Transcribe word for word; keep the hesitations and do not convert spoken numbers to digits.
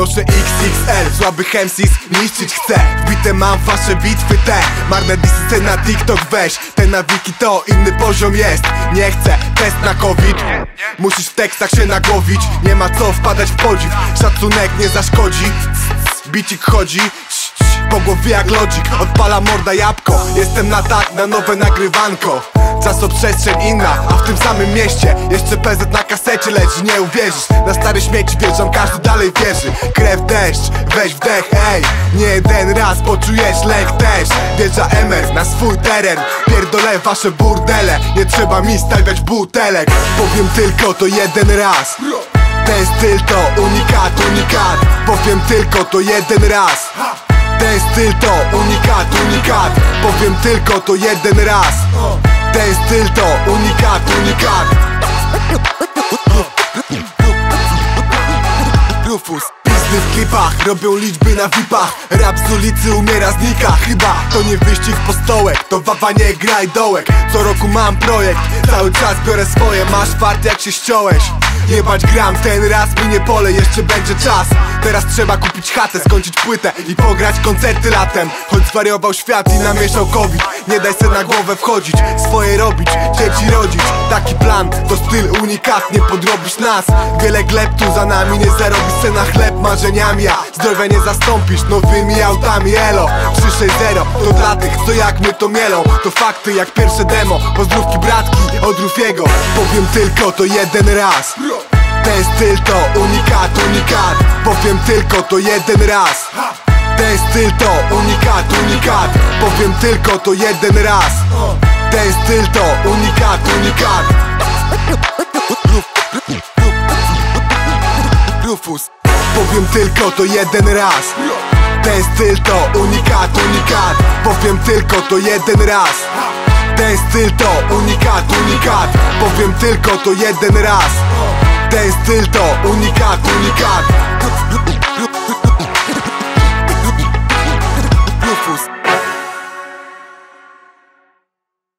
Noszę X X L, słabych M Cs niszczyć chcę. Wbite mam wasze bitwy te, marne disy na TikTok weź. Ten na wiki to inny poziom jest. Nie chcę test na COVID, musisz w tekstach się nagłowić. Nie ma co wpadać w podziw, szacunek nie zaszkodzi. Bicik chodzi po głowie jak Logic, odpala morda jabłko. Jestem na tak, na nowe nagrywanko. Czasoprzestrzeń inna, a w tym samym mieście jeszcze P Z na kasecie leci, nie uwierzysz. Na stare śmieci wierzą, każdy dalej wierzy. Krew, deszcz, weź wdech, ej. Nie jeden raz poczujesz lęk też. Wjeżdża M R na swój teren. Pierdolę wasze burdele, nie trzeba mi stawiać butelek. Powiem tylko to jeden raz. Ten styl to unikat, unikat. Powiem tylko to jeden raz. Ten styl to unikat, unikat. Powiem tylko to jeden raz. Ten styl to unikat, unikat. Rufus. Pizdy w klipach, robią liczby na vipach. Rap z ulicy umiera, znika. Chyba to nie wyścig po stołek, to wawa nie graj dołek. Co roku mam projekt, cały czas biorę swoje. Masz fart jak się ściąłeś. Jebać gram, ten raz minie pole, jeszcze będzie czas. Teraz trzeba kupić chatę, skończyć płytę i pograć koncerty latem. Choć zwariował świat i namieszał COVID, nie daj se na głowę wchodzić. Swoje robić, dzieci rodzić, taki plan to styl unikat, nie podrobisz nas. Wiele gleb tu za nami, nie zarobisz se na chleb marzeniami. A zdrowia nie zastąpisz nowymi autami, elo. Trzy sześć zero to dla tych, co jak my to mielą. To fakty jak pierwsze demo, pozdrówki bratki od Rufiego. Powiem tylko to jeden raz. Ten styl to unikat, unikat. Powiem tylko to jeden raz. Ten styl to unikat, unikat. Powiem tylko to jeden raz. Ten styl to unikat, unikat. Rufus. Powiem tylko to jeden raz. Ten styl to unikat, unikat. Powiem tylko to jeden raz. Ten styl to unikat, unikat. Powiem tylko to jeden raz. Ten styl to unikat, unikat.